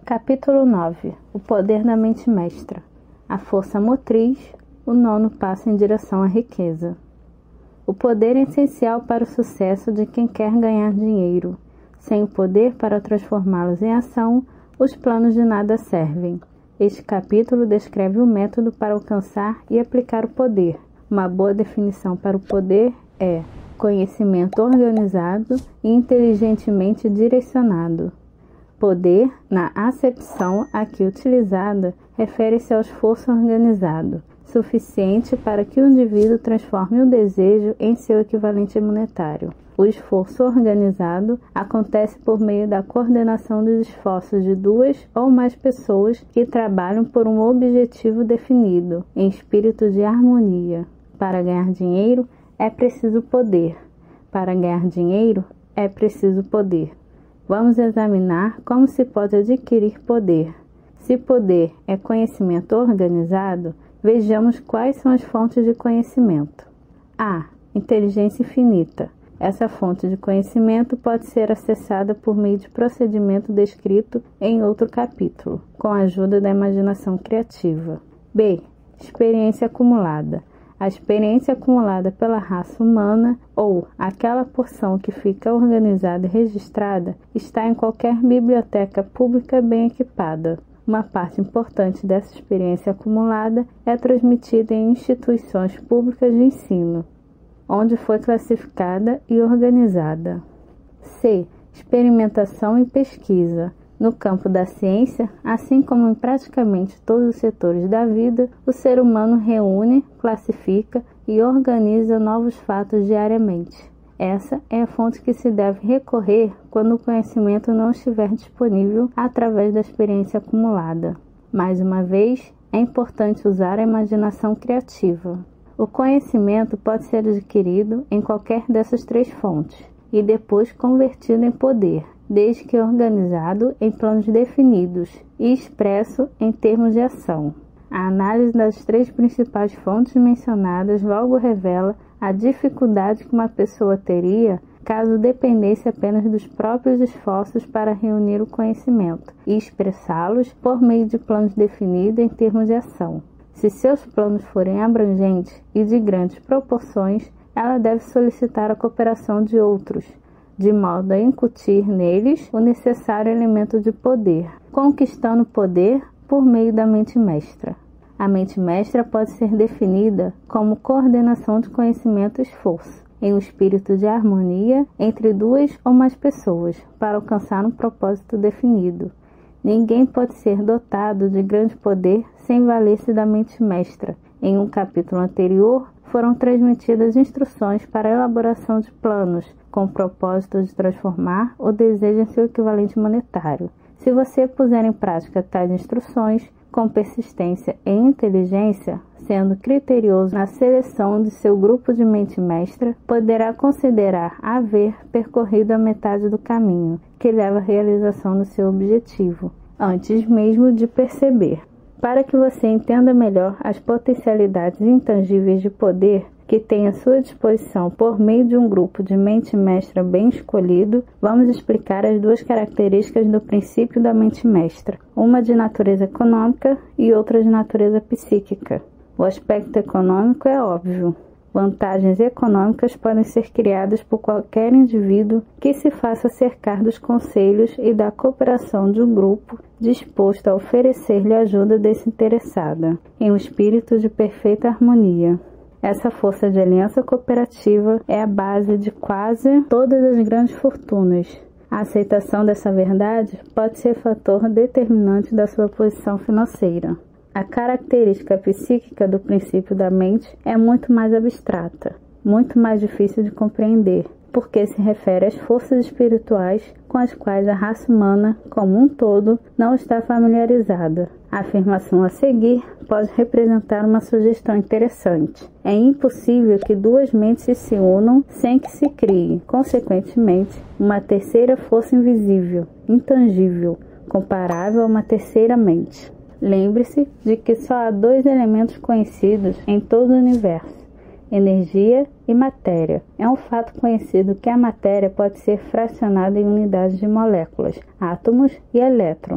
Capítulo 9. O poder da mente mestra. A força motriz, o 9º passo em direção à riqueza. O poder é essencial para o sucesso de quem quer ganhar dinheiro. Sem o poder para transformá-los em ação, os planos de nada servem. Este capítulo descreve o método para alcançar e aplicar o poder. Uma boa definição para o poder é conhecimento organizado e inteligentemente direcionado. Poder, na acepção aqui utilizada, refere-se ao esforço organizado, suficiente para que o indivíduo transforme o desejo em seu equivalente monetário. O esforço organizado acontece por meio da coordenação dos esforços de 2 ou mais pessoas que trabalham por um objetivo definido, em espírito de harmonia. Para ganhar dinheiro, é preciso poder. Para ganhar dinheiro, é preciso poder. Vamos examinar como se pode adquirir poder. Se poder é conhecimento organizado, vejamos quais são as fontes de conhecimento. A. Inteligência infinita. Essa fonte de conhecimento pode ser acessada por meio de procedimento descrito em outro capítulo, com a ajuda da imaginação criativa. B. Experiência acumulada. A experiência acumulada pela raça humana, ou aquela porção que fica organizada e registrada, está em qualquer biblioteca pública bem equipada. Uma parte importante dessa experiência acumulada é transmitida em instituições públicas de ensino, onde foi classificada e organizada. C. Experimentação e pesquisa. No campo da ciência, assim como em praticamente todos os setores da vida, o ser humano reúne, classifica e organiza novos fatos diariamente. Essa é a fonte que se deve recorrer quando o conhecimento não estiver disponível através da experiência acumulada. Mais uma vez, é importante usar a imaginação criativa. O conhecimento pode ser adquirido em qualquer dessas 3 fontes e depois convertido em poder, desde que organizado em planos definidos e expresso em termos de ação. A análise das 3 principais fontes mencionadas logo revela a dificuldade que uma pessoa teria caso dependesse apenas dos próprios esforços para reunir o conhecimento e expressá-los por meio de planos definidos em termos de ação. Se seus planos forem abrangentes e de grandes proporções, ela deve solicitar a cooperação de outros, de modo a incutir neles o necessário elemento de poder, conquistando poder por meio da mente mestra. A mente mestra pode ser definida como coordenação de conhecimento e esforço, em um espírito de harmonia entre 2 ou mais pessoas, para alcançar um propósito definido. Ninguém pode ser dotado de grande poder sem valer-se da mente mestra. Em um capítulo anterior, foram transmitidas instruções para a elaboração de planos, com o propósito de transformar o desejo em seu equivalente monetário. Se você puser em prática tais instruções, com persistência e inteligência, sendo criterioso na seleção de seu grupo de mente mestra, poderá considerar haver percorrido a metade do caminho, que leva à realização do seu objetivo, antes mesmo de perceber. Para que você entenda melhor as potencialidades intangíveis de poder que tem à sua disposição por meio de um grupo de mente mestra bem escolhido, vamos explicar as 2 características do princípio da mente mestra, uma de natureza econômica e outra de natureza psíquica. O aspecto econômico é óbvio. Vantagens econômicas podem ser criadas por qualquer indivíduo que se faça cercar dos conselhos e da cooperação de um grupo disposto a oferecer-lhe ajuda desinteressada, em um espírito de perfeita harmonia. Essa força de aliança cooperativa é a base de quase todas as grandes fortunas. A aceitação dessa verdade pode ser fator determinante da sua posição financeira. A característica psíquica do princípio da mente é muito mais abstrata, muito mais difícil de compreender, porque se refere às forças espirituais com as quais a raça humana, como um todo, não está familiarizada. A afirmação a seguir pode representar uma sugestão interessante. É impossível que 2 mentes se unam sem que se crie, consequentemente, uma terceira força invisível, intangível, comparável a uma terceira mente. Lembre-se de que só há 2 elementos conhecidos em todo o universo: energia e matéria. É um fato conhecido que a matéria pode ser fracionada em unidades de moléculas, átomos e elétrons.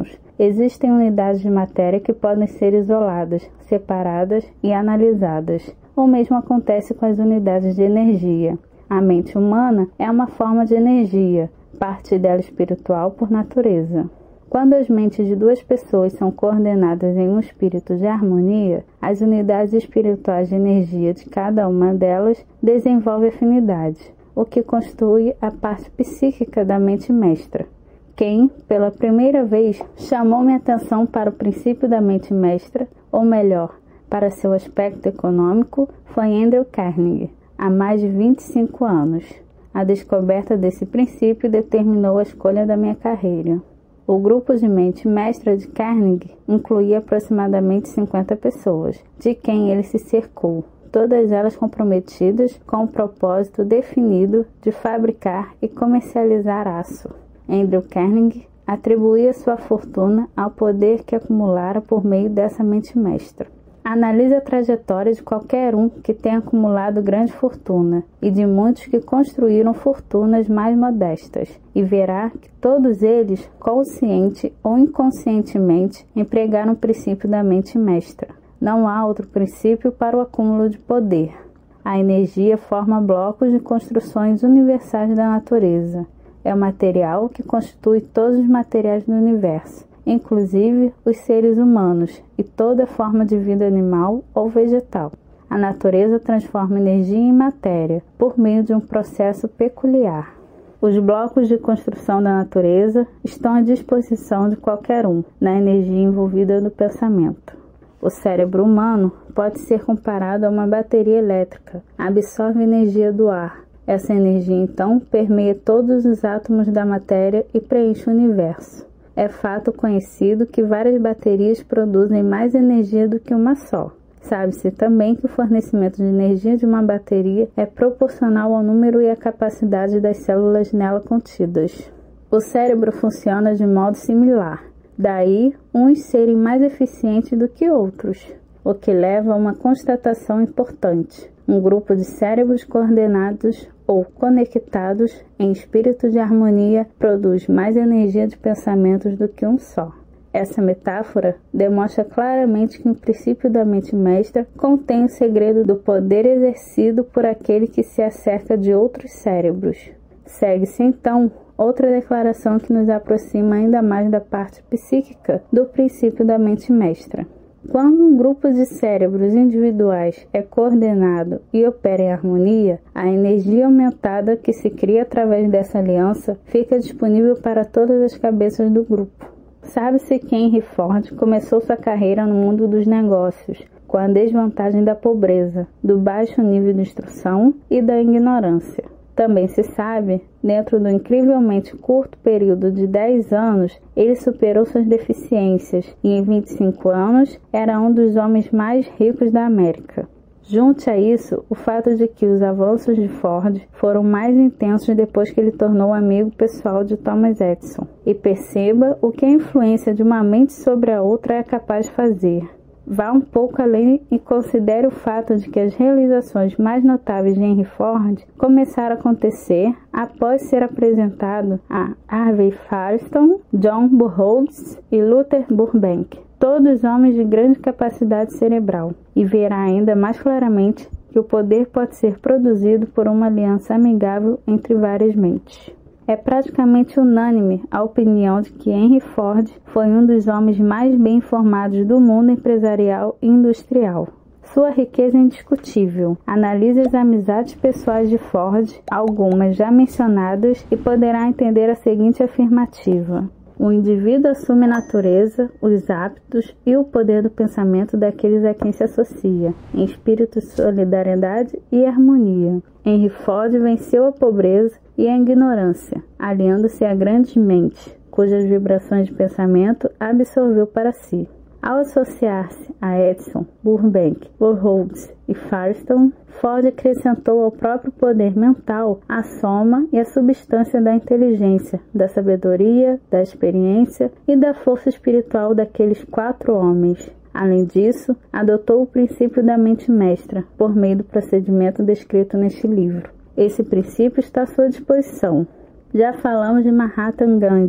Existem unidades de matéria que podem ser isoladas, separadas e analisadas. O mesmo acontece com as unidades de energia. A mente humana é uma forma de energia, parte dela espiritual por natureza. Quando as mentes de duas pessoas são coordenadas em um espírito de harmonia, as unidades espirituais de energia de cada uma delas desenvolvem afinidade, o que constitui a parte psíquica da mente mestra. Quem, pela primeira vez, chamou minha atenção para o princípio da mente mestra, ou melhor, para seu aspecto econômico, foi Andrew Carnegie, há mais de 25 anos. A descoberta desse princípio determinou a escolha da minha carreira. O grupo de mente mestra de Carnegie incluía aproximadamente 50 pessoas, de quem ele se cercou, todas elas comprometidas com o propósito definido de fabricar e comercializar aço. Andrew Carnegie atribuía sua fortuna ao poder que acumulara por meio dessa mente mestra. Analise a trajetória de qualquer um que tenha acumulado grande fortuna e de muitos que construíram fortunas mais modestas e verá que todos eles, consciente ou inconscientemente, empregaram o princípio da mente mestra. Não há outro princípio para o acúmulo de poder. A energia forma blocos de construções universais da natureza. É o material que constitui todos os materiais do universo, inclusive os seres humanos e toda forma de vida animal ou vegetal. A natureza transforma energia em matéria por meio de um processo peculiar. Os blocos de construção da natureza estão à disposição de qualquer um na energia envolvida no pensamento. O cérebro humano pode ser comparado a uma bateria elétrica, absorve energia do ar. Essa energia, então, permeia todos os átomos da matéria e preenche o universo. É fato conhecido que várias baterias produzem mais energia do que uma só. Sabe-se também que o fornecimento de energia de uma bateria é proporcional ao número e à capacidade das células nela contidas. O cérebro funciona de modo similar, daí uns serem mais eficientes do que outros, o que leva a uma constatação importante. Um grupo de cérebros coordenados ou conectados em espírito de harmonia produz mais energia de pensamentos do que um só. Essa metáfora demonstra claramente que o princípio da mente mestra contém o segredo do poder exercido por aquele que se acerca de outros cérebros. Segue-se então outra declaração que nos aproxima ainda mais da parte psíquica do princípio da mente mestra. Quando um grupo de cérebros individuais é coordenado e opera em harmonia, a energia aumentada que se cria através dessa aliança fica disponível para todas as cabeças do grupo. Sabe-se que Henry Ford começou sua carreira no mundo dos negócios, com a desvantagem da pobreza, do baixo nível de instrução e da ignorância. Também se sabe, dentro do incrivelmente curto período de 10 anos, ele superou suas deficiências e em 25 anos era um dos homens mais ricos da América. Junte a isso o fato de que os avanços de Ford foram mais intensos depois que ele tornou amigo pessoal de Thomas Edison. E perceba o que a influência de uma mente sobre a outra é capaz de fazer. Vá um pouco além e considere o fato de que as realizações mais notáveis de Henry Ford começaram a acontecer após ser apresentado a Harvey Firestone, John Burroughs e Luther Burbank, todos homens de grande capacidade cerebral, e verá ainda mais claramente que o poder pode ser produzido por uma aliança amigável entre várias mentes. É praticamente unânime a opinião de que Henry Ford foi um dos homens mais bem informados do mundo empresarial e industrial. Sua riqueza é indiscutível. Analise as amizades pessoais de Ford, algumas já mencionadas, e poderá entender a seguinte afirmativa: o indivíduo assume a natureza, os hábitos e o poder do pensamento daqueles a quem se associa, em espírito de solidariedade e harmonia. Henry Ford venceu a pobreza e a ignorância, aliando-se a grandes mentes, cujas vibrações de pensamento absorveu para si. Ao associar-se a Edison, Burbank, Burroughs e Firestone, Ford acrescentou ao próprio poder mental a soma e a substância da inteligência, da sabedoria, da experiência e da força espiritual daqueles 4 homens. Além disso, adotou o princípio da mente mestra, por meio do procedimento descrito neste livro. Esse princípio está à sua disposição. Já falamos de Mahatma Gandhi,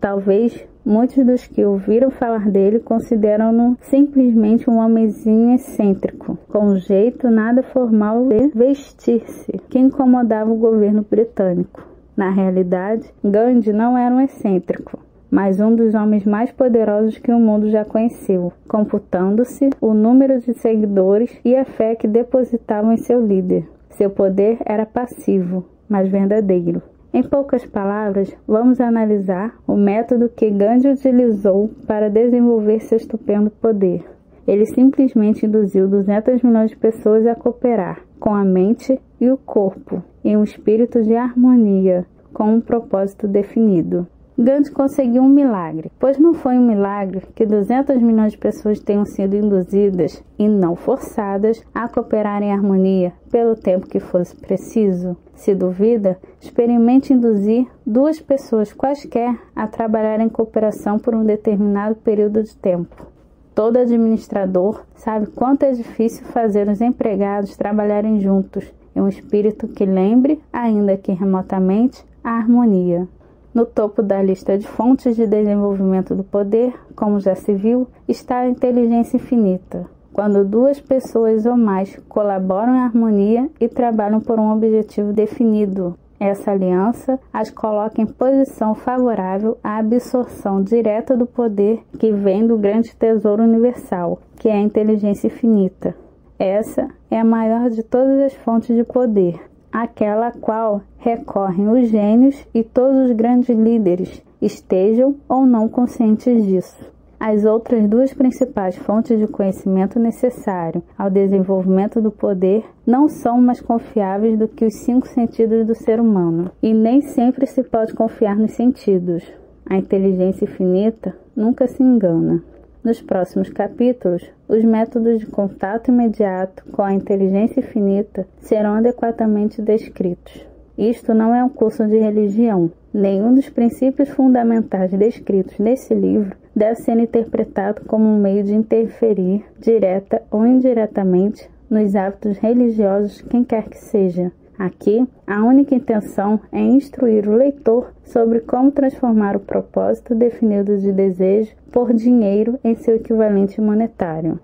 Talvez muitos dos que ouviram falar dele consideram-no simplesmente um homenzinho excêntrico, com um jeito nada formal de vestir-se, que incomodava o governo britânico. Na realidade, Gandhi não era um excêntrico, mas um dos homens mais poderosos que o mundo já conheceu, computando-se o número de seguidores e a fé que depositavam em seu líder. Seu poder era passivo, mas verdadeiro. Em poucas palavras, vamos analisar o método que Gandhi utilizou para desenvolver seu estupendo poder. Ele simplesmente induziu 200 milhões de pessoas a cooperar com a mente e o corpo em um espírito de harmonia, com um propósito definido. Gandhi conseguiu um milagre, pois não foi um milagre que 200 milhões de pessoas tenham sido induzidas e não forçadas a cooperar em harmonia pelo tempo que fosse preciso. Se duvida, experimente induzir 2 pessoas quaisquer a trabalhar em cooperação por um determinado período de tempo. Todo administrador sabe quanto é difícil fazer os empregados trabalharem juntos em um espírito que lembre, ainda que remotamente, a harmonia. No topo da lista de fontes de desenvolvimento do poder, como já se viu, está a inteligência infinita, quando 2 pessoas ou mais colaboram em harmonia e trabalham por um objetivo definido. Essa aliança as coloca em posição favorável à absorção direta do poder que vem do grande tesouro universal, que é a inteligência infinita. Essa é a maior de todas as fontes de poder, aquela a qual recorrem os gênios e todos os grandes líderes, estejam ou não conscientes disso. As outras 2 principais fontes de conhecimento necessário ao desenvolvimento do poder não são mais confiáveis do que os 5 sentidos do ser humano, e nem sempre se pode confiar nos sentidos. A inteligência infinita nunca se engana. Nos próximos capítulos, os métodos de contato imediato com a inteligência infinita serão adequadamente descritos. Isto não é um curso de religião. Nenhum dos princípios fundamentais descritos nesse livro deve ser interpretado como um meio de interferir, direta ou indiretamente, nos hábitos religiosos de quem quer que seja. Aqui, a única intenção é instruir o leitor sobre como transformar o propósito definido de desejo por dinheiro em seu equivalente monetário.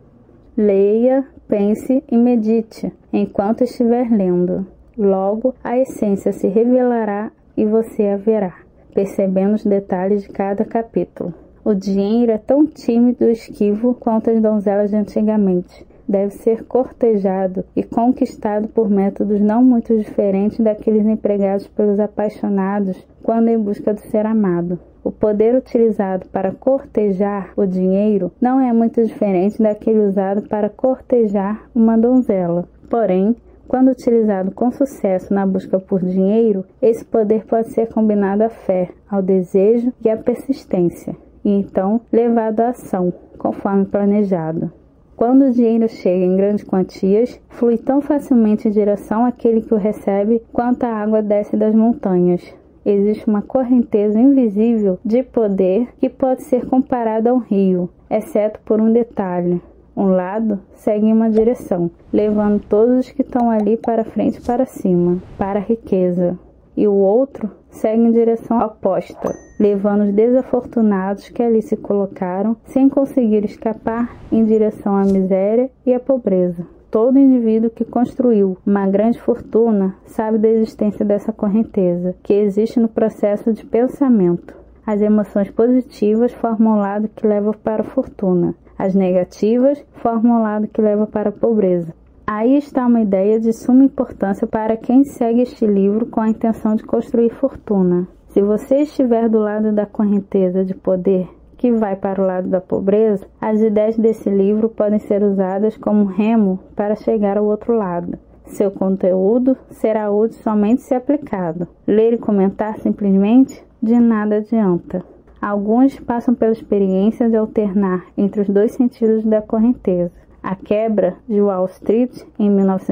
Leia, pense e medite enquanto estiver lendo. Logo, a essência se revelará e você a verá, percebendo os detalhes de cada capítulo. O dinheiro é tão tímido e esquivo quanto as donzelas de antigamente. Deve ser cortejado e conquistado por métodos não muito diferentes daqueles empregados pelos apaixonados quando em busca do ser amado. O poder utilizado para cortejar o dinheiro não é muito diferente daquele usado para cortejar uma donzela. Porém, quando utilizado com sucesso na busca por dinheiro, esse poder pode ser combinado à fé, ao desejo e à persistência, e então levado à ação, conforme planejado. Quando o dinheiro chega em grandes quantias, flui tão facilmente em direção àquele que o recebe quanto a água desce das montanhas. Existe uma correnteza invisível de poder que pode ser comparada a um rio, exceto por um detalhe. Um lado segue em uma direção, levando todos os que estão ali para frente e para cima, para a riqueza. E o outro segue em direção oposta, levando os desafortunados que ali se colocaram, sem conseguir escapar, em direção à miséria e à pobreza. Todo indivíduo que construiu uma grande fortuna sabe da existência dessa correnteza, que existe no processo de pensamento. As emoções positivas formam o lado que leva para a fortuna. As negativas formam o lado que leva para a pobreza. Aí está uma ideia de suma importância para quem segue este livro com a intenção de construir fortuna. Se você estiver do lado da correnteza de poder que vai para o lado da pobreza, as ideias desse livro podem ser usadas como remo para chegar ao outro lado. Seu conteúdo será útil somente se aplicado. Ler e comentar simplesmente de nada adianta. Alguns passam pela experiência de alternar entre os 2 sentidos da correnteza. A quebra de Wall Street, em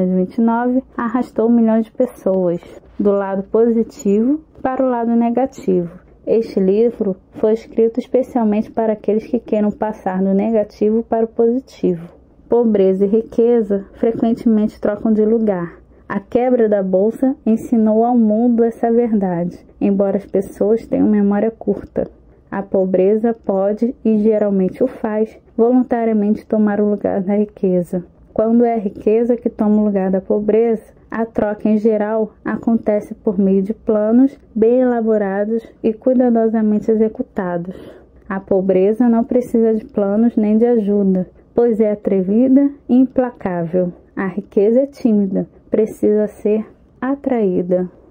1929, arrastou milhões de pessoas do lado positivo para o lado negativo. Este livro foi escrito especialmente para aqueles que queiram passar do negativo para o positivo. Pobreza e riqueza frequentemente trocam de lugar. A quebra da bolsa ensinou ao mundo essa verdade, embora as pessoas tenham memória curta. A pobreza pode, e geralmente o faz, voluntariamente tomar o lugar da riqueza. Quando é a riqueza que toma o lugar da pobreza, a troca em geral acontece por meio de planos bem elaborados e cuidadosamente executados. A pobreza não precisa de planos nem de ajuda, pois é atrevida e implacável. A riqueza é tímida, precisa ser atraída.